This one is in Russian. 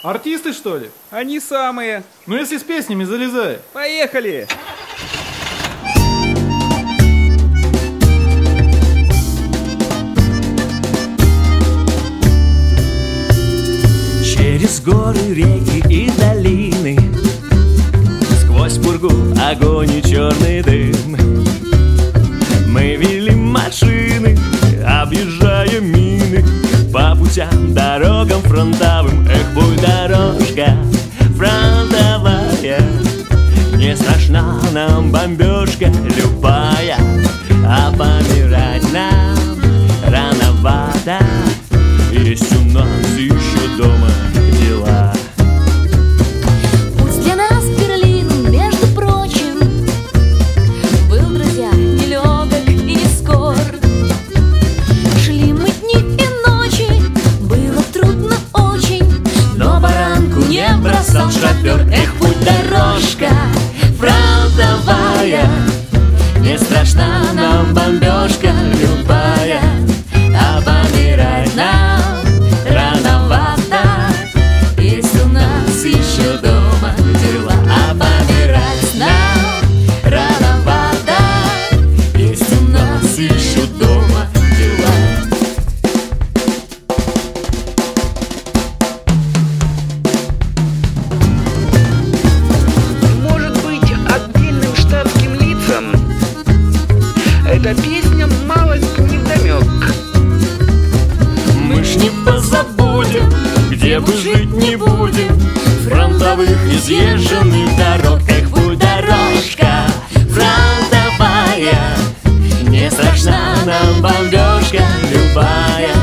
Артисты, что ли? Они самые. Ну если с песнями, залезай. Поехали! Через горы, реки и долины, сквозь пургу, огонь и черный дым, мы вели машины, объезжая мины, по путям, дорогам фронтовым. Эх, будь дорожка фронтовая, не страшна нам бомбежка любая, а помирать нам рановато, есть у нас еще дома дела. Путь для нас Берлин, между прочим, был, друзья, нелегок и не скор. Шли мы дни и ночи, было трудно очень, но баранку не бросал шофер. Эх, путь дорожка фронтовая, не страшна нам бомбежка любая, а помирать нам рановато, есть у нас еще дома дела. А помирать нам рановато, есть у нас еще дома дела. Может быть, отдельным штатским лицам эта песня малость невдомек. Мы ж не позабудем, где бы жить не будем, фронтовых изъезженных дорог. Эх, путь дорожка фронтовая, не страшна нам бомбежка любая,